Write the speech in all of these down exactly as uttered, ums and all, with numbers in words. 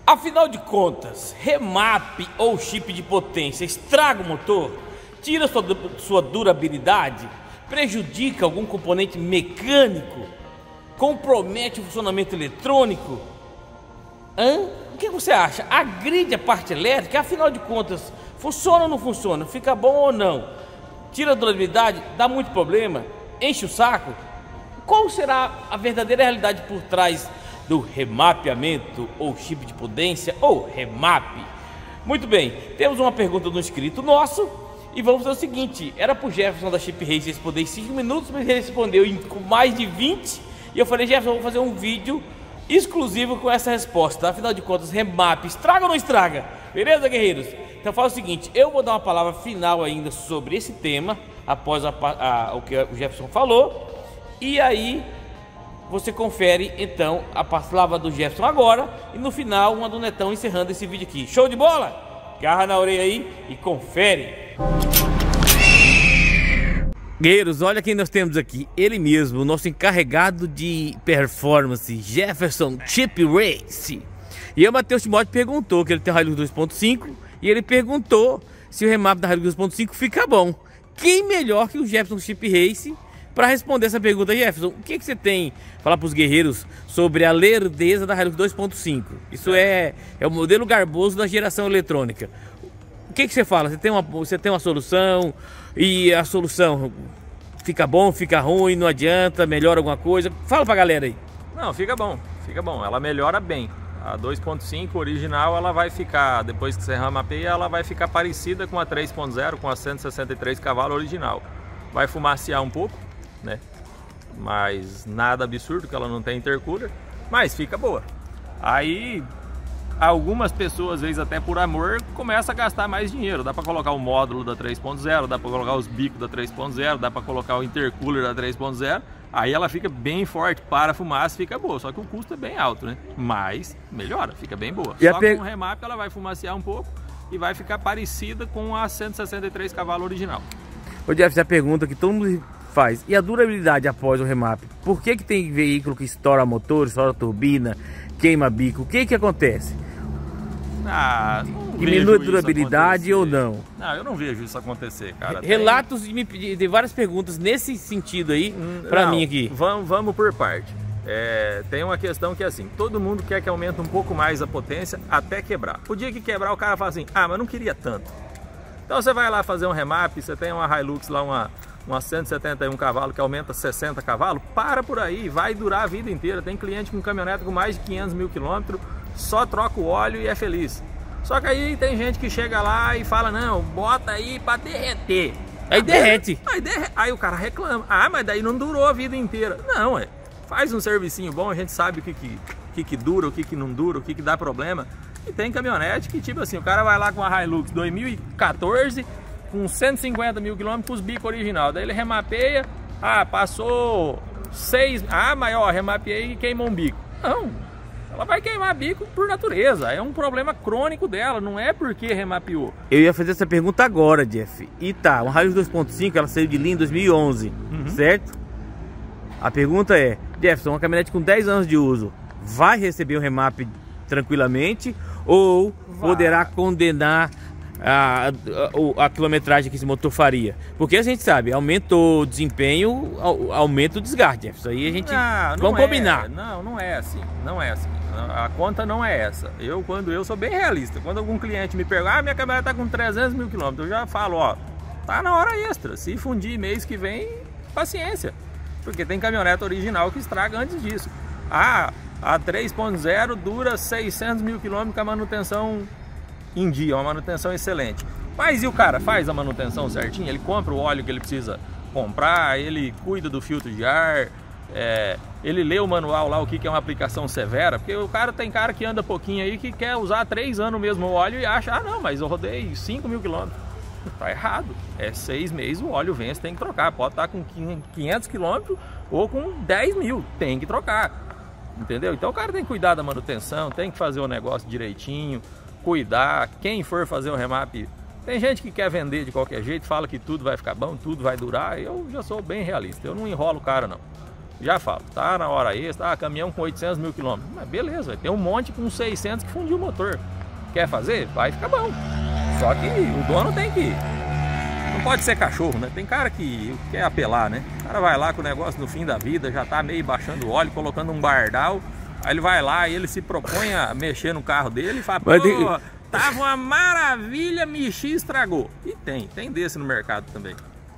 Afinal de contas, remap ou chip de potência estraga o motor? Tira sua, sua durabilidade? Prejudica algum componente mecânico? Compromete o funcionamento eletrônico? Hã? O que você acha? Agride a parte elétrica? Afinal de contas, funciona ou não funciona? Fica bom ou não? Tira a durabilidade? Dá muito problema? Enche o saco? Qual será a verdadeira realidade por trás do remapeamento ou chip de potência ou remap? Muito bem, temos uma pergunta do inscrito nosso e vamos fazer o seguinte: era pro Jefferson da Chip Race responder em cinco minutos, mas ele respondeu em com mais de vinte e eu falei: Jefferson, eu vou fazer um vídeo exclusivo com essa resposta. Afinal de contas, remap estraga ou não estraga? Beleza, guerreiros? Então faz o seguinte, eu vou dar uma palavra final ainda sobre esse tema após a, a, o que o Jefferson falou, e aí você confere então a palavra do Jefferson agora e no final uma do Netão encerrando esse vídeo aqui. Show de bola? Garra na orelha aí e confere. Guerreiros, olha quem nós temos aqui, ele mesmo, o nosso encarregado de performance, Jefferson Chip Race. E o Matheus Timóteo perguntou que ele tem o Hilux dois ponto cinco e ele perguntou se o remap da Hilux dois ponto cinco fica bom. Quem melhor que o Jefferson Chip Race para responder essa pergunta? Jefferson, o que, que você tem a falar para os guerreiros sobre a lerdeza da Hilux dois ponto cinco? Isso é, é o modelo garboso da geração eletrônica. O que, que você fala? Você tem, uma, você tem uma solução e a solução fica bom, fica ruim, não adianta, melhora alguma coisa? Fala pra galera aí. Não, fica bom, fica bom, ela melhora bem. A dois ponto cinco original, ela vai ficar, depois que você remapeia, ela vai ficar parecida com a três ponto zero, com a cento e sessenta e três cavalos original. Vai fumaciar um pouco, né? Mas nada absurdo, que ela não tem intercooler, mas fica boa. Aí algumas pessoas, às vezes até por amor, começam a gastar mais dinheiro. Dá para colocar o módulo da três ponto zero, dá para colocar os bicos da três ponto zero, dá para colocar o intercooler da três ponto zero. Aí ela fica bem forte, para a fumaça, fica boa. Só que o custo é bem alto, né? Mas melhora, fica bem boa. E Só pe... com o remap ela vai fumaciar um pouco e vai ficar parecida com a cento e sessenta e três cavalos original. Ô Jeff, a pergunta que todo mundo faz: e a durabilidade após o remap? Por que que tem veículo que estoura motor, estoura turbina, queima bico? O que que acontece? Ah, não diminui a durabilidade ou não? Não, eu não vejo isso acontecer, cara. Relatos tem... de, me, de várias perguntas nesse sentido aí, pra não, mim aqui. Vamos, vamos por parte. É, tem uma questão que é assim, todo mundo quer que aumente um pouco mais a potência até quebrar. O dia que quebrar, o cara fala assim: ah, mas não queria tanto. Então você vai lá fazer um remap, você tem uma Hilux lá, uma, uma cento e setenta e um cavalos que aumenta sessenta cavalos, para por aí, vai durar a vida inteira. Tem cliente com caminhonete com mais de quinhentos mil quilômetros, só troca o óleo e é feliz. Só que aí tem gente que chega lá e fala: não, bota aí pra derreter. Aí derrete. Aí, derre... aí o cara reclama: ah, mas daí não durou a vida inteira. Não, é. Faz um servicinho bom, a gente sabe o que que, que, que dura, o que que não dura, o que que dá problema. E tem caminhonete que, tipo assim, o cara vai lá com a Hilux dois mil e quatorze, com cento e cinquenta mil quilômetros, com os bicos original. Daí ele remapeia, ah, passou seis, ah, mas ó, remapeei e queimou um bico. Não, ela vai queimar bico por natureza, é um problema crônico dela, não é porque remapeou. Eu ia fazer essa pergunta agora, Jeff. E tá, uma Hilux dois ponto cinco, ela saiu de linha em dois mil e onze, uhum. Certo? A pergunta é: Jefferson, uma caminhonete com dez anos de uso, vai receber o remap tranquilamente ou vai. Poderá condenar a, a, a quilometragem que esse motor faria? Porque a gente sabe, aumenta o desempenho, aumenta o desgaste. Isso aí a gente... Não, não vamos é, combinar. Não, não é assim, não é assim. A conta não é essa. Eu, quando eu sou bem realista, quando algum cliente me pergunta: ah, minha câmera tá com trezentos mil quilômetros, eu já falo: ó, tá na hora extra. Se fundir mês que vem, paciência. Porque tem caminhonete original que estraga antes disso. Ah, a três ponto zero dura seiscentos mil quilômetros com a manutenção em dia, uma manutenção excelente. Mas e o cara faz a manutenção certinho? Ele compra o óleo que ele precisa comprar, ele cuida do filtro de ar, é, ele lê o manual lá, o que é uma aplicação severa. Porque o cara tem cara que anda pouquinho aí que quer usar três anos o mesmo óleo e acha: ah não, mas eu rodei cinco mil quilômetros. Tá errado, é seis meses o óleo vence, tem que trocar. Pode estar com quinhentos quilômetros ou com dez mil, tem que trocar. Entendeu? Então o cara tem que cuidar da manutenção, tem que fazer o negócio direitinho, cuidar. Quem for fazer o remap, tem gente que quer vender de qualquer jeito, fala que tudo vai ficar bom, tudo vai durar. Eu já sou bem realista, eu não enrolo o cara não. já falo, tá na hora extra, ah, caminhão com oitocentos mil quilômetros. Mas beleza, vai ter um monte com seiscentos que fundiu o motor. Quer fazer? Vai ficar bom. Só que o dono tem que... Não pode ser cachorro, né? Tem cara que quer apelar, né? O cara vai lá com o negócio no fim da vida, já tá meio baixando o óleo, colocando um bardal. Aí ele vai lá e ele se propõe a mexer no carro dele e fala, pô, tava uma maravilha, mexi e estragou. E tem, tem desse no mercado também.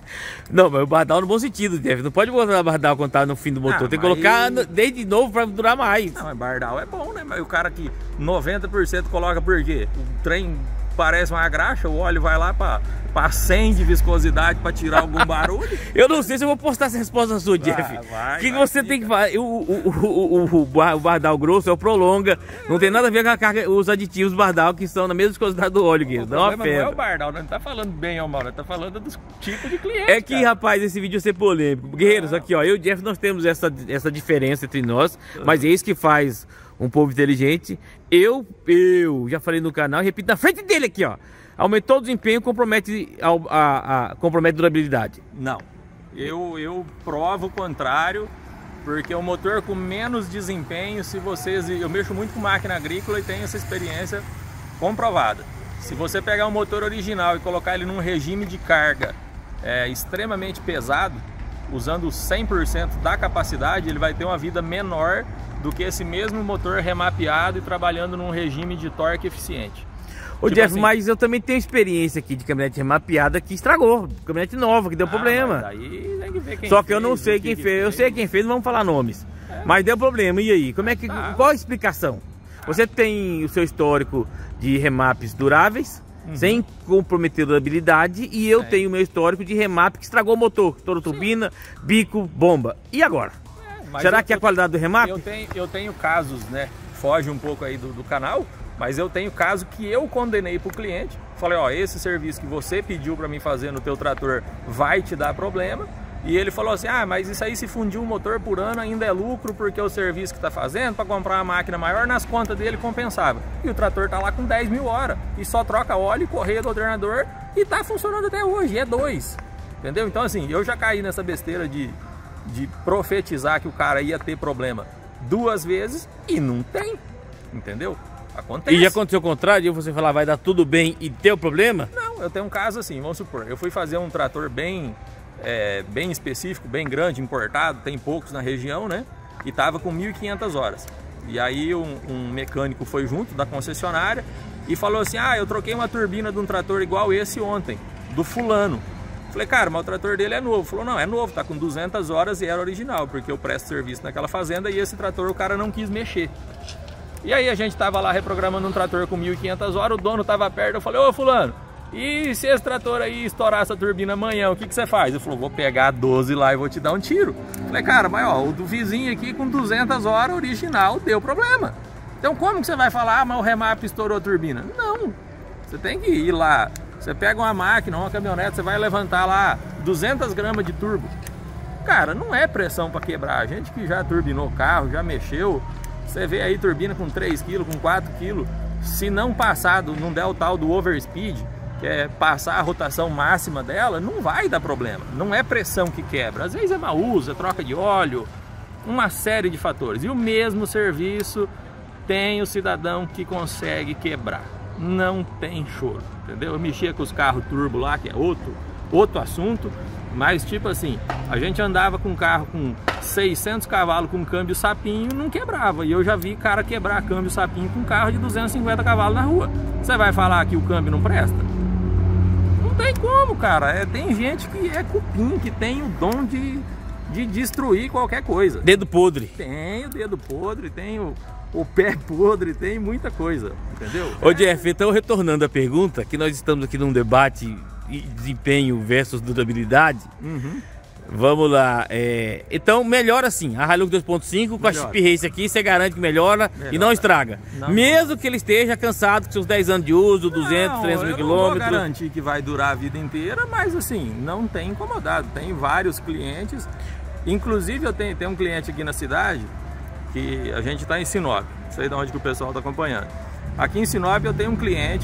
Não, mas o bardal no bom sentido, Jeff. Não pode botar o bardal quando tá no fim do motor. Ah, tem que colocar no, desde novo pra durar mais. Não, mas bardal é bom, né? Mas o cara que noventa por cento coloca por quê? O trem parece uma graxa, o óleo vai lá pra, pra cem de viscosidade pra tirar algum barulho. Eu não sei se eu vou postar essa resposta sua, Jeff. O que, que você tem que fazer? O, o, o, o, o bardal grosso é o prolonga. É. Não tem nada a ver com a carga, os aditivos bardal que estão na mesma viscosidade do óleo. Não, não, não é o bardal, não tá falando bem ou mal, não tá falando dos tipos de cliente. É que, cara, rapaz, esse vídeo vai ser polêmico. Guerreiros, aqui ó, eu e o Jeff nós temos essa, essa diferença entre nós, mas é isso que faz um povo inteligente. Eu, eu já falei no canal, repito na frente dele aqui, ó. Aumentou o desempenho, compromete a, a, a compromete a durabilidade. Não, eu, eu provo o contrário, porque o motor com menos desempenho, se vocês... Eu mexo muito com máquina agrícola e tenho essa experiência comprovada. Se você pegar um motor original e colocar ele num regime de carga é, extremamente pesado, usando cem por cento da capacidade, ele vai ter uma vida menor do que esse mesmo motor remapeado e trabalhando num regime de torque eficiente. Ô tipo Jeff, assim, mas eu também tenho experiência aqui de caminhonete remapeada que estragou, caminhonete nova, que deu ah, problema. Aí tem que ver quem Só que fez, eu não sei quem que fez. fez, eu sei quem fez, não vamos falar nomes. É. Mas deu problema, e aí? Como é que, tá. Qual a explicação? Você tem o seu histórico de remaps duráveis, uhum, sem comprometer a durabilidade, e eu é. tenho o meu histórico de remap que estragou o motor, toda turbina, bico, bomba. E agora? É, Será que é a qualidade do remap? Eu tenho, eu tenho casos, né? Foge um pouco aí do, do canal, mas eu tenho caso que eu condenei para o cliente. Falei, ó, esse serviço que você pediu para mim fazer no teu trator vai te dar problema. E ele falou assim, ah, mas isso aí se fundir um motor por ano ainda é lucro, porque o serviço que está fazendo para comprar uma máquina maior, nas contas dele compensava. E o trator tá lá com dez mil horas e só troca óleo e correia do alternador e tá funcionando até hoje, é dois. Entendeu? Então assim, eu já caí nessa besteira de, de profetizar que o cara ia ter problema duas vezes e não tem, entendeu? Acontece. E já aconteceu o contrário, de você falar vai dar tudo bem e ter o problema? Não, eu tenho um caso assim, vamos supor, eu fui fazer um trator bem, é, bem específico, bem grande, importado, tem poucos na região, né? E tava com mil e quinhentas horas. E aí um, um mecânico foi junto da concessionária e falou assim, ah, eu troquei uma turbina de um trator igual esse ontem, do fulano. Falei, cara, mas o trator dele é novo. Falou, não, é novo, tá com duzentas horas e era original, porque eu presto serviço naquela fazenda e esse trator o cara não quis mexer. E aí a gente tava lá reprogramando um trator com mil e quinhentas horas, o dono tava perto, eu falei, ô fulano, e se esse trator aí estourar essa turbina amanhã, o que que você faz? Ele falou, vou pegar doze lá e vou te dar um tiro. Falei, cara, mas ó, o do vizinho aqui com duzentas horas original deu problema. Então como que você vai falar, ah, mas o remap estourou a turbina? Não, você tem que ir lá, você pega uma máquina, uma caminhonete, você vai levantar lá duzentas gramas de turbo. Cara, não é pressão para quebrar, a gente que já turbinou o carro, já mexeu. Você vê aí turbina com três quilos, com quatro quilos, se não passado, não der o tal do overspeed, que é passar a rotação máxima dela, não vai dar problema. Não é pressão que quebra. Às vezes é mau uso, é troca de óleo, uma série de fatores. E o mesmo serviço tem o cidadão que consegue quebrar. Não tem choro, entendeu? Eu mexia com os carros turbo lá, que é outro, outro assunto. Mas tipo assim, a gente andava com um carro com seiscentos cavalos com câmbio sapinho, não quebrava. E eu já vi cara quebrar câmbio sapinho com um carro de duzentos e cinquenta cavalos na rua. Você vai falar que o câmbio não presta? Não tem como, cara. É, tem gente que é cupim, que tem o dom de, de destruir qualquer coisa. Dedo podre. Tem o dedo podre, tem o, o pé podre, tem muita coisa, entendeu? Ô é... Jeff, então retornando à pergunta, que nós estamos aqui num debate desempenho versus durabilidade. Uhum. Vamos lá. É... Então melhora assim. A Hilux dois ponto cinco com a Chip Race aqui, você garante que melhora, melhora. E não estraga. Não, mesmo não. que ele esteja cansado com seus dez anos de uso, duzentos, trezentos mil quilômetros. Eu não vou garantir que vai durar a vida inteira, mas assim, não tem incomodado. Tem vários clientes. Inclusive eu tenho, tenho um cliente aqui na cidade que a gente está em Sinop. Não sei de onde que o pessoal está acompanhando. Aqui em Sinop eu tenho um cliente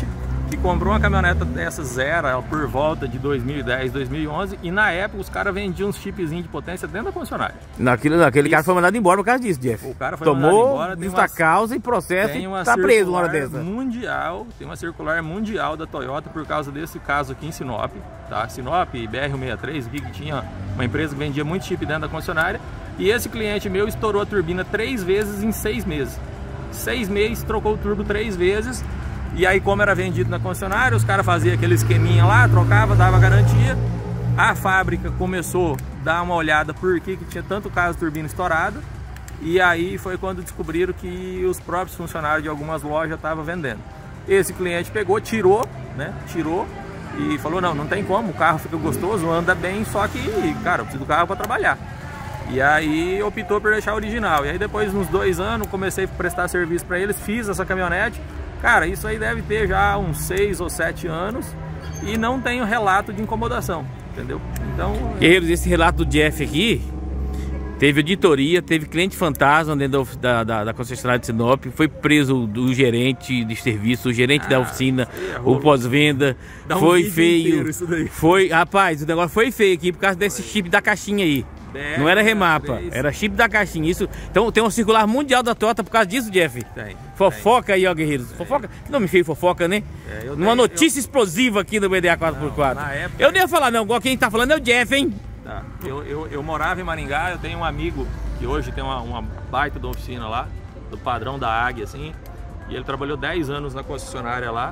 que comprou uma caminhoneta dessa zero por volta de dois mil e dez, dois mil e onze, e na época os caras vendiam uns chipzinhos de potência dentro da concessionária. Naquilo, naquele cara foi mandado embora por causa disso, Jeff. O cara foi Tomou mandado embora, justa uma, causa e processo e tá preso uma hora dessa. Mundial, tem uma circular mundial da Toyota por causa desse caso aqui em Sinop, tá? Sinop, B R cento e sessenta e três, aqui que tinha uma empresa que vendia muito chip dentro da concessionária, e esse cliente meu estourou a turbina três vezes em seis meses. Seis meses, trocou o turbo três vezes. E aí, como era vendido na concessionária, os caras faziam aquele esqueminha lá, trocava, dava garantia. A fábrica começou a dar uma olhada por que que tinha tanto caso de turbina estourada. E aí foi quando descobriram que os próprios funcionários de algumas lojas estavam vendendo. Esse cliente pegou, tirou, né? Tirou e falou, não, não tem como, o carro fica gostoso, anda bem, só que, cara, eu preciso do carro para trabalhar. E aí optou por deixar original. E aí depois, uns dois anos, comecei a prestar serviço para eles, fiz essa caminhonete. Cara, isso aí deve ter já uns seis ou sete anos e não tenho relato de incomodação, entendeu? Então... Guerreiros, esse relato do Jeff aqui, teve auditoria, teve cliente fantasma dentro da, da, da concessionária de Sinop, foi preso o gerente de serviço, o gerente ah, da oficina, é o pós-venda, um foi feio, foi, rapaz, o negócio foi feio aqui por causa desse chip da caixinha aí. Deve, não era remapa, era chip da caixinha. Isso, então tem um circular mundial da Toyota por causa disso, Jeff. Tem. Fofoca tem. Aí, ó, guerreiros. Tem. Fofoca. Não me fez fofoca, né? É, Uma tenho, notícia eu... explosiva aqui no B D A quatro por quatro. Não, época... Eu nem ia falar, não. Igual quem tá falando é o Jeff, hein? Tá. Eu, eu, eu morava em Maringá, eu tenho um amigo que hoje tem uma, uma baita da oficina lá, do padrão da Águia, assim. E ele trabalhou dez anos na concessionária lá.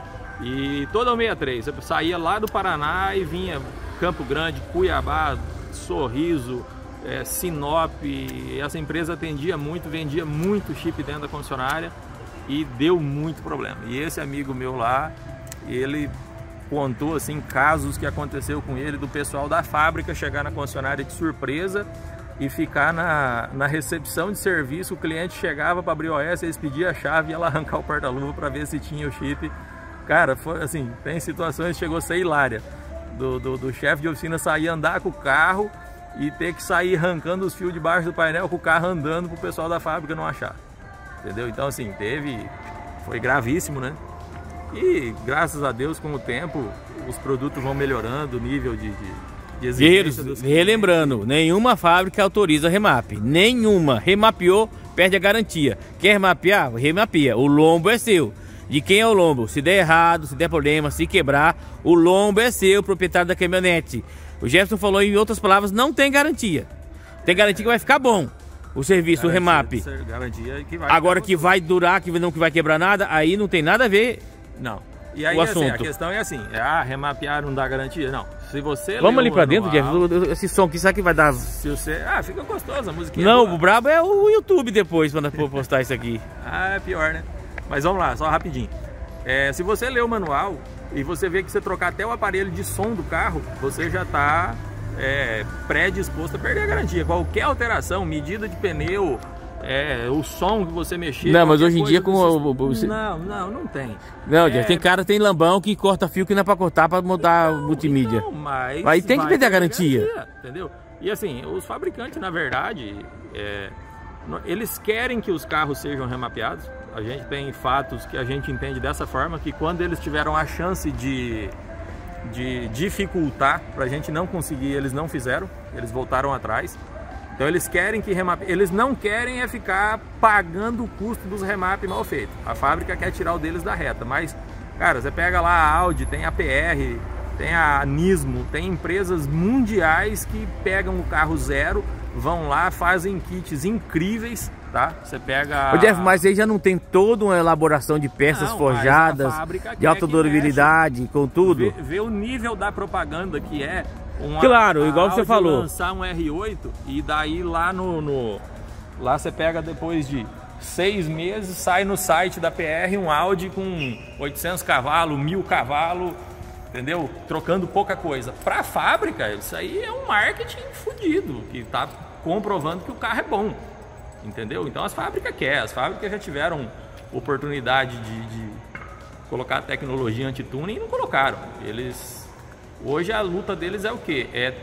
E toda a sessenta e três, eu saía lá do Paraná e vinha Campo Grande, Cuiabá, Sorriso, é, Sinop. Essa empresa atendia muito, vendia muito chip dentro da concessionária e deu muito problema. E esse amigo meu lá, ele contou assim casos que aconteceu com ele, do pessoal da fábrica chegar na concessionária de surpresa e ficar na, na recepção de serviço. O cliente chegava para abrir o O S, eles pediam a chave e ela arrancar o porta-luva para ver se tinha o chip. Cara, foi assim, tem situações que chegou a ser hilária. Do, do, do chefe de oficina sair andar com o carro e ter que sair arrancando os fios debaixo do painel com o carro andando para o pessoal da fábrica não achar. Entendeu? Então assim, teve... Foi gravíssimo, né? E graças a Deus, com o tempo, os produtos vão melhorando, o nível de, de, de exigência dos clientes. Relembrando, nenhuma fábrica autoriza remap. Nenhuma. Remapeou, perde a garantia. Quer remapear? Remapia. O lombo é seu. De quem é o lombo? Se der errado, se der problema, se quebrar, o lombo é seu, proprietário da caminhonete. O Jefferson falou, em outras palavras, não tem garantia. Tem garantia que vai ficar bom o serviço, garantia, o remap. Garantia que vai Agora que vai durar, que não que vai quebrar nada, aí não tem nada a ver. Não. E aí, o assim, assunto. A questão é assim, é, ah, remapear não dá garantia? Não. Se você Vamos ali pra dentro, Jeff, esse som aqui, sabe que vai dar... Se você... Ah, fica gostoso a musiquinha. Não, boa. O brabo é o YouTube depois, quando for postar isso aqui. Ah, é pior, né? Mas vamos lá, só rapidinho. É, se você ler o manual e você vê que você trocar até o aparelho de som do carro, você já está é, predisposto a perder a garantia. Qualquer alteração, medida de pneu, é, o som que você mexer... Não, mas hoje em dia com o... Você... Não, não, não tem. Não, é... tem cara, tem lambão que corta fio que não é para cortar para mudar não, multimídia. Não, mas aí tem que perder a garantia. garantia. Entendeu? E assim, os fabricantes, na verdade, é, eles querem que os carros sejam remapeados. A gente tem fatos que a gente entende dessa forma, que quando eles tiveram a chance de, de dificultar para a gente não conseguir, eles não fizeram, eles voltaram atrás. Então eles querem que remape, eles não querem é ficar pagando o custo dos remap mal feitos. A fábrica quer tirar o deles da reta, mas, cara, você pega lá a Audi, tem a P R, tem a Nismo, tem empresas mundiais que pegam o carro zero, vão lá, fazem kits incríveis. Tá? Você pega... Ô Jeff, mas aí já não tem toda uma elaboração de peças não, forjadas, de alta durabilidade, com tudo? Vê, vê o nível da propaganda que é... Uma, claro, igual você falou. Lançar um R oito e daí lá no, no... Lá você pega depois de seis meses, sai no site da P R um Audi com oitocentos cavalos, mil cavalos, entendeu? Trocando pouca coisa. Para a fábrica, isso aí é um marketing fodido, que tá comprovando que o carro é bom. Entendeu? Então as fábricas querem, as fábricas já tiveram oportunidade de, de colocar tecnologia anti-tuning e não colocaram. Eles, hoje a luta deles é o quê? É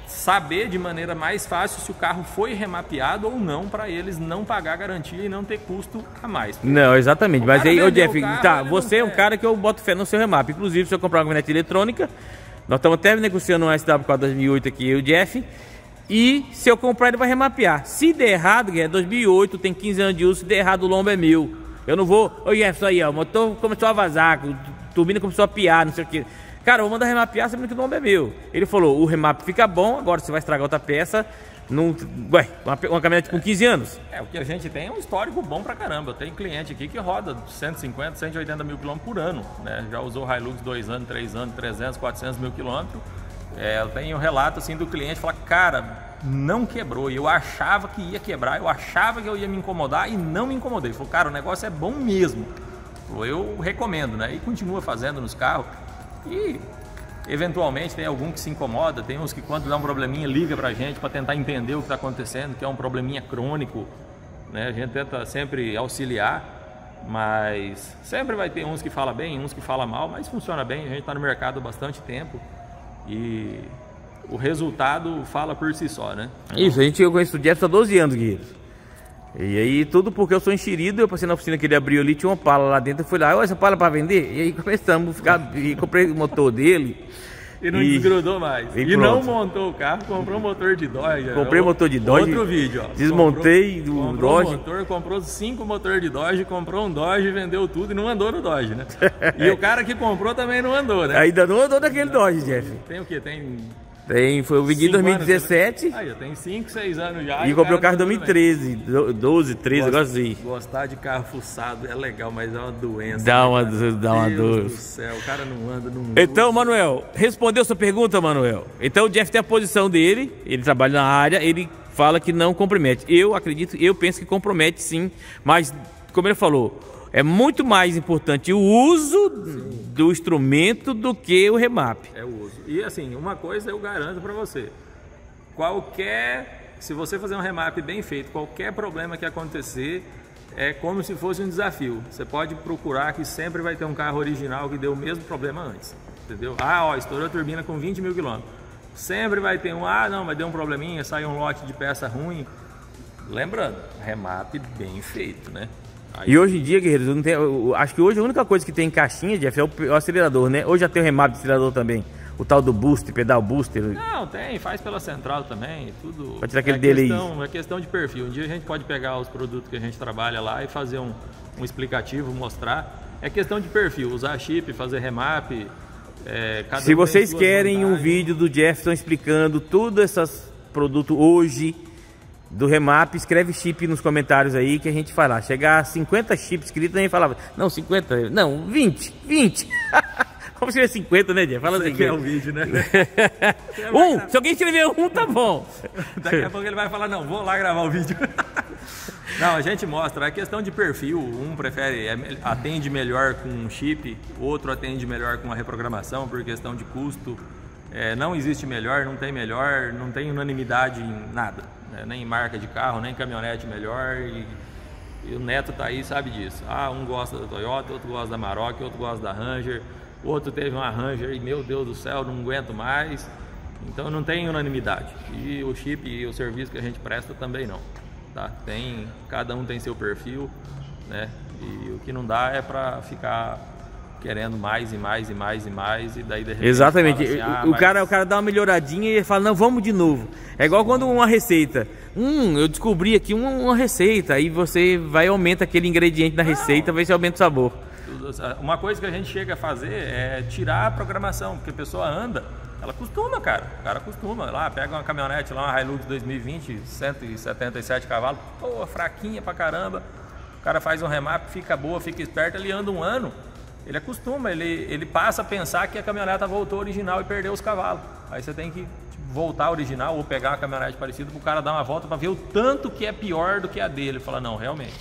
saber de maneira mais fácil se o carro foi remapeado ou não, para eles não pagar garantia e não ter custo a mais. Não, exatamente. Mas aí, ô Jeff, carro, tá, você é um cara que eu boto fé no seu remap. Inclusive, se eu comprar uma caminhonete eletrônica, nós estamos até negociando um S W quatro dois mil e oito aqui, eu e o Jeff. E se eu comprar, ele vai remapear. Se der errado, é dois mil e oito, tem quinze anos de uso, se der errado, o lombo é meu. Eu não vou, ô Jeff, aí, ó, o motor começou a vazar, a turbina começou a piar, não sei o que. Cara, eu vou mandar remapear sabendo que o nome é meu. Ele falou, o remap fica bom, agora você vai estragar outra peça. Não, ué, uma, uma caminhonete com quinze anos. É, o que a gente tem é um histórico bom pra caramba. Eu tenho cliente aqui que roda cento e cinquenta, cento e oitenta mil quilômetros por ano, né? Já usou Hilux dois anos, três anos, trezentos, quatrocentos mil quilômetros. É, eu tenho um relato assim do cliente, falar, cara, não quebrou. E eu achava que ia quebrar, eu achava que eu ia me incomodar e não me incomodei. Falou, cara, o negócio é bom mesmo. Eu recomendo, né? E continua fazendo nos carros. E eventualmente tem algum que se incomoda, tem uns que quando dá um probleminha liga pra gente para tentar entender o que está acontecendo, que é um probleminha crônico, né? A gente tenta sempre auxiliar, mas sempre vai ter uns que fala bem, uns que fala mal, mas funciona bem, a gente está no mercado há bastante tempo e o resultado fala por si só, né? Isso, a gente, eu conheço o Jeff há doze anos, Guilherme. E aí, tudo porque eu sou enxerido, eu passei na oficina que ele abriu ali, tinha uma pala lá dentro, eu fui lá, olha essa pala para vender? E aí começamos a ficar, e comprei o motor dele. E não e, desgrudou mais. E, e não montou o carro, comprou um motor de Dodge. Comprei o motor de Dodge. Outro vídeo, ó. Desmontei comprou, do comprou Dodge. Um motor, comprou cinco motores de Dodge, comprou um Dodge, vendeu tudo e não andou no Dodge, né? E o cara que comprou também não andou, né? Ainda não andou naquele Dodge, Jeff. Tem o quê? Tem... Tem, foi, eu vendi em dois mil e dezessete. Aí, tem cinco, seis anos já. E, e comprei o carro em dois mil e treze, doze, treze, agora sim. Gostar de carro fuçado é legal, mas é uma doença. Dá uma, né, dá uma Deus dor. do céu, o cara não anda, não Então, Manuel, respondeu sua pergunta, Manuel. Então o Jeff tem a posição dele, ele trabalha na área, ele fala que não compromete. Eu acredito, eu penso que compromete sim, mas como ele falou, é muito mais importante o uso sim. do instrumento do que o remap. É o uso. E assim, uma coisa eu garanto para você, qualquer, se você fazer um remap bem feito, qualquer problema que acontecer, é como se fosse um desafio. Você pode procurar que sempre vai ter um carro original que deu o mesmo problema antes, entendeu? Ah, ó, estourou a turbina com vinte mil quilômetros. Sempre vai ter um, ah não, mas deu um probleminha, saiu um lote de peça ruim. Lembrando, remap bem feito, né? Aí... E hoje em dia, guerreiros, eu não tenho, eu acho que hoje a única coisa que tem em caixinha, Jeff, é o, o acelerador, né? Hoje já tem o remap de acelerador também. O tal do booster, pedal booster. Não, tem, faz pela central também, tudo. Pode tirar aquele é dele questão, aí. É questão de perfil. Um dia a gente pode pegar os produtos que a gente trabalha lá e fazer um, um explicativo, mostrar. É questão de perfil, usar chip, fazer remap. É, cada Se um vocês tem querem um vantagens. vídeo do Jefferson explicando tudo esses produtos hoje do remap, escreve chip nos comentários aí que a gente fala. Chegar a cinquenta chips escritos, a gente falava, não, cinquenta, não, vinte, vinte. Vamos escrever cinquenta, né, Jeff? Fala assim. Que é o vídeo, né? um, se alguém escrever um, tá bom. Daqui a pouco ele vai falar, não, vou lá gravar o vídeo. Não, a gente mostra, é questão de perfil, um prefere, atende melhor com um chip, outro atende melhor com a reprogramação por questão de custo. É, não existe melhor, não tem melhor, não tem unanimidade em nada, né? Nem em marca de carro, nem caminhonete melhor. E, e o Neto tá aí, sabe disso. Ah, um gosta da Toyota, outro gosta da Maroc, outro gosta da Ranger, outro teve uma Ranger e, meu Deus do céu, não aguento mais. Então não tem unanimidade. E o chip e o serviço que a gente presta também não. Tá? Tem, cada um tem seu perfil, né? E o que não dá é para ficar querendo mais e mais e mais e mais e daí de repente exatamente, assim, ah, o, mas... cara, o cara dá uma melhoradinha e ele fala, não, vamos de novo. É igual quando uma receita, hum, eu descobri aqui uma, uma receita, aí você vai e aumenta aquele ingrediente na receita, vai se aumenta o sabor. Uma coisa que a gente chega a fazer é tirar a programação, porque a pessoa anda, ela costuma, cara, o cara costuma, lá pega uma caminhonete lá, uma Hilux dois mil e vinte, cento e setenta e sete cavalos, pô, fraquinha pra caramba, o cara faz um remap, fica boa, fica esperto, ele anda um ano, ele acostuma, ele, ele passa a pensar que a caminhoneta voltou original e perdeu os cavalos. Aí você tem que tipo, voltar original ou pegar uma caminhonete parecida para o cara dar uma volta para ver o tanto que é pior do que a dele. Ele fala, não, realmente.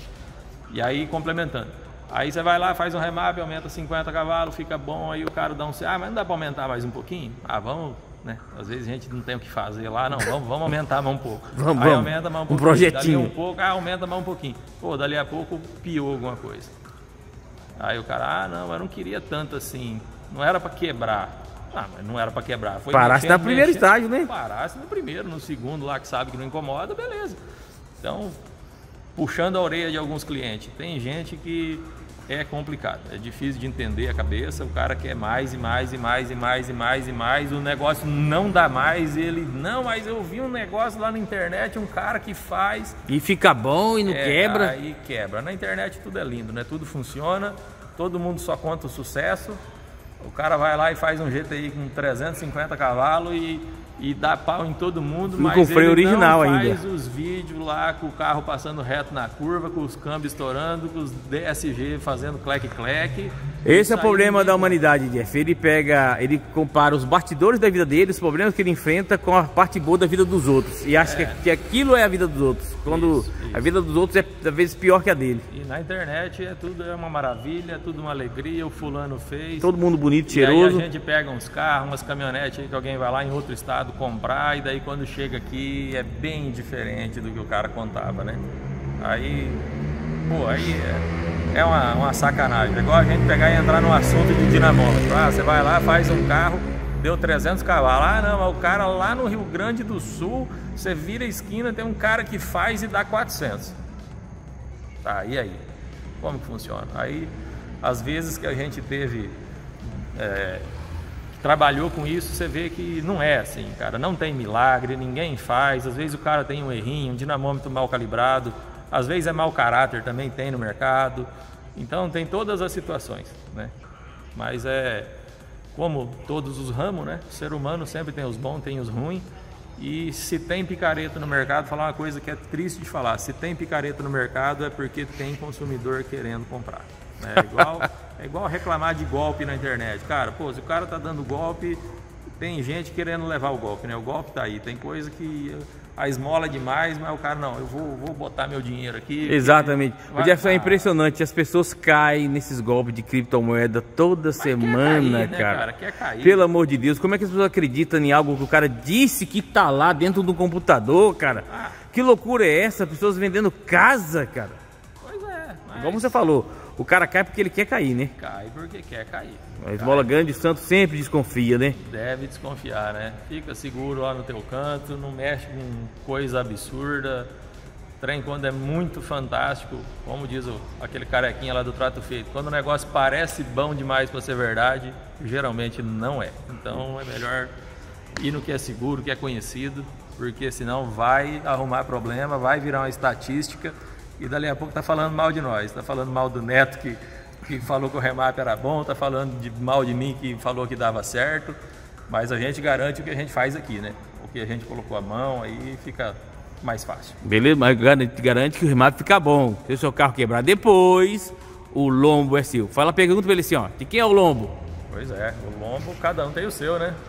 E aí complementando. Aí você vai lá, faz um remap, aumenta cinquenta cavalos, fica bom, aí o cara dá um... Ah, mas não dá para aumentar mais um pouquinho? Ah, vamos... Né? Às vezes a gente não tem o que fazer lá, não, vamos, vamos aumentar mais um pouco. Vamos, aí vamos. aumenta mais um, um pouquinho. projetinho. Dali um pouco, ah, aumenta mais um pouquinho. Pô, dali a pouco piou alguma coisa. Aí o cara, ah não, eu não queria tanto assim, não era para quebrar, Ah, mas não era para quebrar. Foi Parasse mexendo, na primeiro mexendo, estágio, né? Parasse no primeiro, no segundo lá que sabe que não incomoda, beleza. Então, puxando a orelha de alguns clientes. Tem gente que é complicado, é difícil de entender a cabeça, o cara quer mais e mais e mais e mais e mais e mais, o negócio não dá mais, ele, não, mas eu vi um negócio lá na internet, um cara que faz... E fica bom e não é, quebra. Aí quebra. Na internet tudo é lindo, né? Tudo funciona, todo mundo só conta o sucesso, o cara vai lá e faz um G T I com trezentos e cinquenta cavalos e... e dá pau em todo mundo, e mas com freio ele original não faz ainda. os vídeos lá com o carro passando reto na curva, com os câmbios estourando, com os D S G fazendo clec-clec. Esse é o Isso problema aí, da humanidade, Jeff. Ele pega, ele compara os bastidores da vida dele, os problemas que ele enfrenta com a parte boa da vida dos outros. E acha É. que, que aquilo é a vida dos outros. Quando Isso, isso. a vida dos outros é às vezes pior que a dele. E na internet é tudo é uma maravilha, é tudo uma alegria, o fulano fez. Todo mundo bonito, E aí cheiroso. a gente pega uns carros, umas caminhonetes aí que alguém vai lá em outro estado comprar, e daí quando chega aqui é bem diferente do que o cara contava, né? Aí, pô, aí é, é uma, uma sacanagem. É igual a gente pegar e entrar no assunto de dinamômetro. Ah, você vai lá, faz um carro, deu trezentos cavalos. Ah, não, mas o cara lá no Rio Grande do Sul, você vira a esquina, tem um cara que faz e dá quatrocentos. Tá, e aí? Como que funciona? Aí, às vezes que a gente teve... É, trabalhou com isso, você vê que não é assim, cara, não tem milagre, ninguém faz, às vezes o cara tem um errinho, um dinamômetro mal calibrado, às vezes é mau caráter, também tem no mercado, então tem todas as situações, né? Mas é como todos os ramos, né? O ser humano sempre tem os bons, tem os ruins, e se tem picareta no mercado, falar uma coisa que é triste de falar, se tem picareta no mercado é porque tem consumidor querendo comprar. É igual, é igual reclamar de golpe na internet. Cara, pô, se o cara tá dando golpe, tem gente querendo levar o golpe, né? O golpe tá aí. Tem coisa que a esmola é demais, mas o cara, não, eu vou, vou botar meu dinheiro aqui. Exatamente. Vai, O Jeff, é ah, impressionante. As pessoas caem nesses golpes de criptomoeda toda semana, quer cair, né, cara. cara? Quer cair. Pelo amor de Deus, como é que as pessoas acreditam em algo que o cara disse que tá lá dentro do computador, cara? Ah. Que loucura é essa? Pessoas vendendo casa, cara. Pois é. Mas Como você falou, o cara cai porque ele quer cair, né? cai porque quer cair. A esmola Cai. grande, o santo sempre desconfia, né? Deve desconfiar, né? Fica seguro lá no teu canto, não mexe com coisa absurda. Trem quando é muito fantástico, como diz o, aquele carequinha lá do Trato Feito, quando o negócio parece bom demais para ser verdade, geralmente não é. Então é melhor ir no que é seguro, que é conhecido, porque senão vai arrumar problema, vai virar uma estatística e dali a pouco tá falando mal de nós, tá falando mal do Neto que, que falou que o remap era bom, tá falando de, mal de mim que falou que dava certo, mas a gente garante o que a gente faz aqui, né? O que a gente colocou a mão, aí fica mais fácil. Beleza, mas garante, garante que o remap fica bom. Se o seu carro quebrar depois, o lombo é seu. Fala, pergunta pra ele assim, ó, de quem é o lombo? Pois é, o lombo cada um tem o seu, né?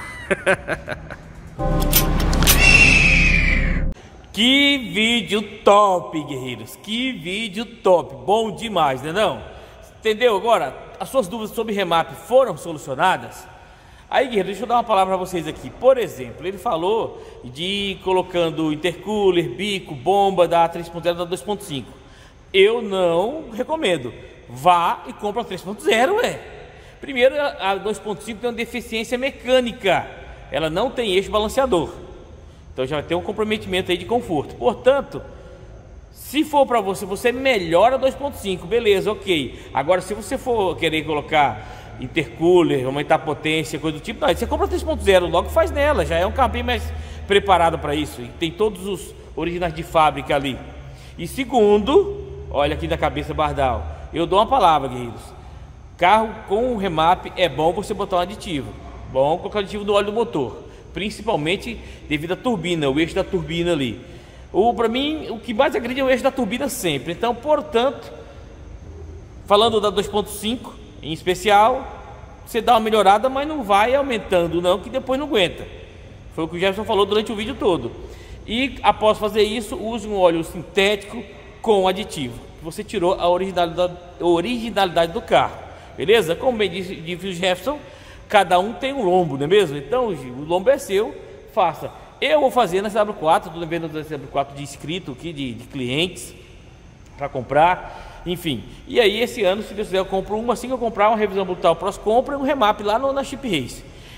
Que vídeo top, guerreiros. Que vídeo top. Bom demais, né não? Entendeu? Agora, as suas dúvidas sobre remap foram solucionadas? Aí, guerreiro, deixa eu dar uma palavra para vocês aqui. Por exemplo, ele falou de ir colocando intercooler, bico, bomba da três ponto zero da dois ponto cinco. Eu não recomendo. Vá e compra a três ponto zero, ué. Primeiro, a dois ponto cinco tem uma deficiência mecânica. Ela não tem eixo balanceador. Então já vai ter um comprometimento aí de conforto. Portanto, se for para você, você melhora dois ponto cinco, beleza, ok. Agora, se você for querer colocar intercooler, aumentar a potência, coisa do tipo, não, você compra três ponto zero, logo faz nela, já é um carro bem mais preparado para isso. E tem todos os originais de fábrica ali. E segundo, olha aqui da cabeça Bardal, eu dou uma palavra, guerreiros. Carro com remap é bom você botar um aditivo. Bom colocar um aditivo no óleo do motor, principalmente devido à turbina, o eixo da turbina ali. O, para mim, o que mais agride é o eixo da turbina sempre. Então, portanto, falando da dois ponto cinco em especial, você dá uma melhorada, mas não vai aumentando não, que depois não aguenta. Foi o que o Jefferson falou durante o vídeo todo. E após fazer isso, use um óleo sintético com aditivo. Você tirou a originalidade, a originalidade do carro. Beleza? Como bem disse, disse o Jefferson, cada um tem um lombo, não é mesmo? Então o lombo é seu, faça. Eu vou fazer na C W quatro, estou vendo na C W quatro de inscrito aqui, de, de clientes para comprar, enfim. E aí esse ano, se Deus quiser, eu compro uma, assim que eu comprar uma revisão brutal pros compra e um remap lá no, na Chip Race.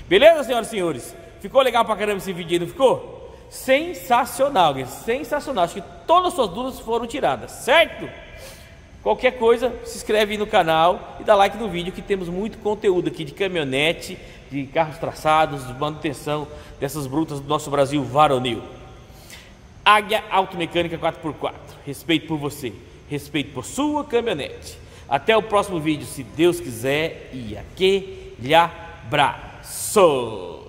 Beleza, senhoras e senhores? Ficou legal pra caramba esse vídeo aí, não ficou? Sensacional, guys. Sensacional. Acho que todas as suas dúvidas foram tiradas, certo? Qualquer coisa, se inscreve aí no canal e dá like no vídeo, que temos muito conteúdo aqui de caminhonete, de carros traçados, de manutenção dessas brutas do nosso Brasil varonil. Águia Automecânica quatro por quatro. Respeito por você, respeito por sua caminhonete. Até o próximo vídeo, se Deus quiser, e aquele abraço.